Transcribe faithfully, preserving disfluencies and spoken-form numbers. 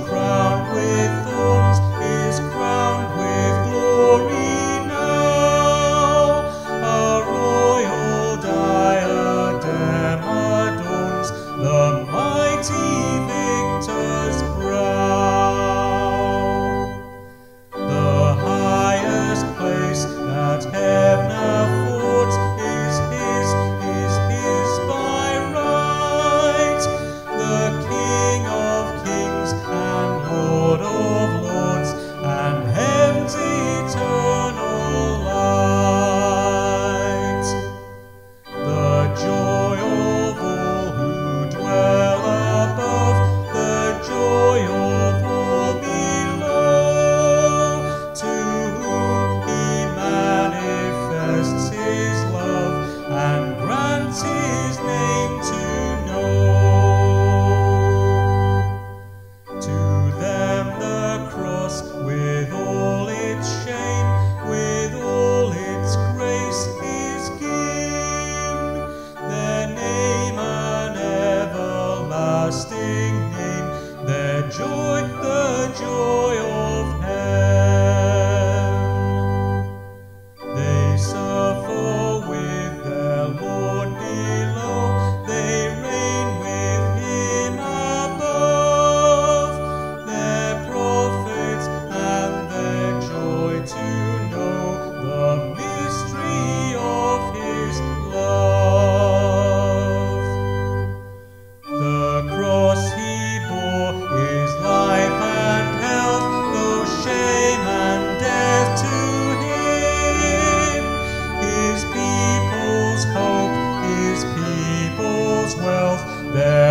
crowned with thorns, is crowned with glory now. A royal diadem adorns the mighty victor's brow. The highest place that heaven affords is his, is his by right. The King of kings and Lord of lords, and heaven's eternal light. The joy of all who dwell above, the joy of all below, to whom he manifests his love and grants his name to know. To them the cross, with all its shame, with all its grace, is given. Their name an everlasting name, their joy the joy of heaven. They suffer with their Lord below, they reign with him above. Their profit and their joy to know the mystery of his love. The cross he bore is life and health, though shame and death to him. His people's hope, his people's wealth, their